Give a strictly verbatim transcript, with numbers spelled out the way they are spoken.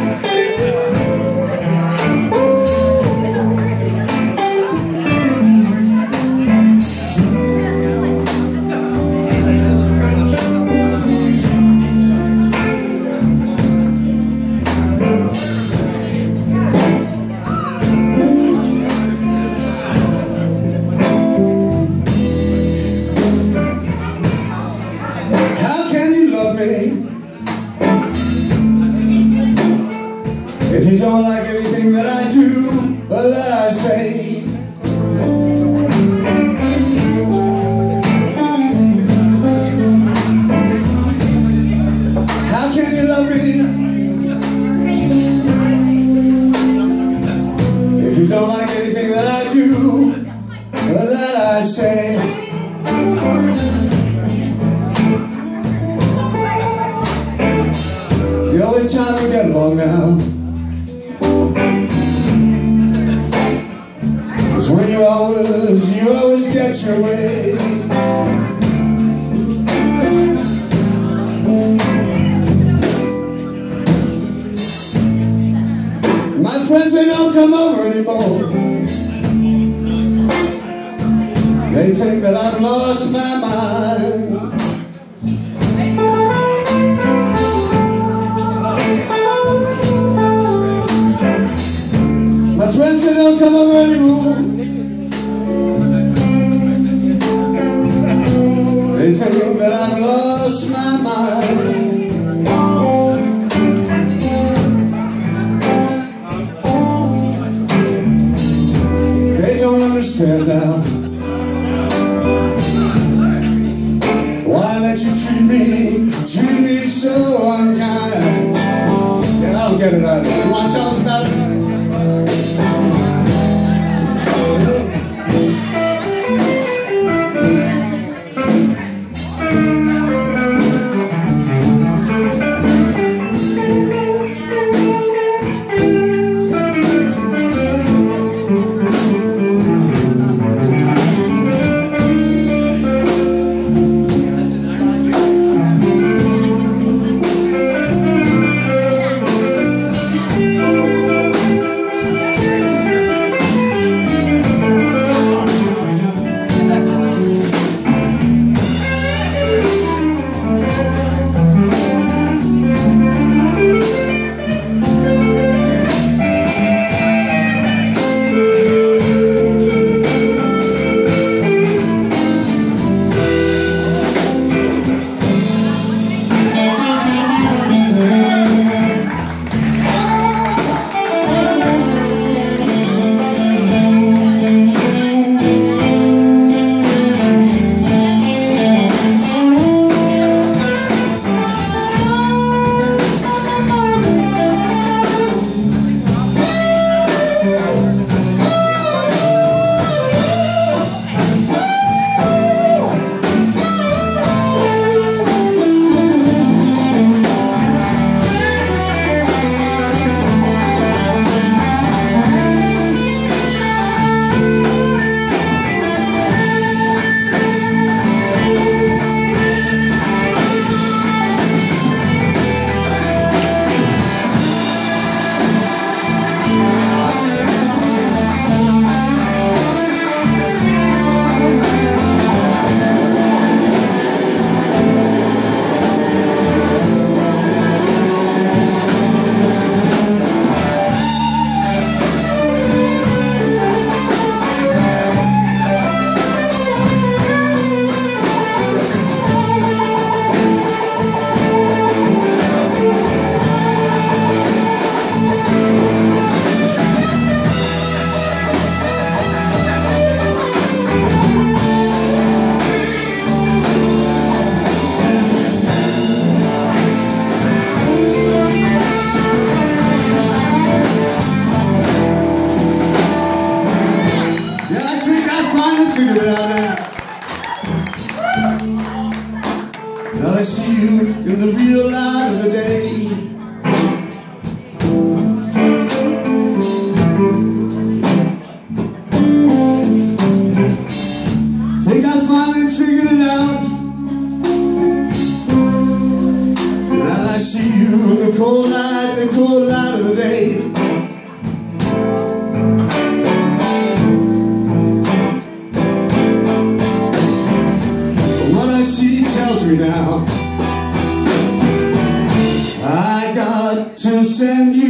If you don't like anything that I do or that I say, how can you love me if you don't like anything that I do or that I say? The only time we get along now is when you always, you always get your way. My friends, they don't come over anymore. They think that I've lost my mind. My friends, they don't come over anymore. They think that I've lost my mind. They don't understand now why that you treat me, treat me so unkind. Yeah, I don't get it either. You want to tell us about it? Thank you. country now. I got to send you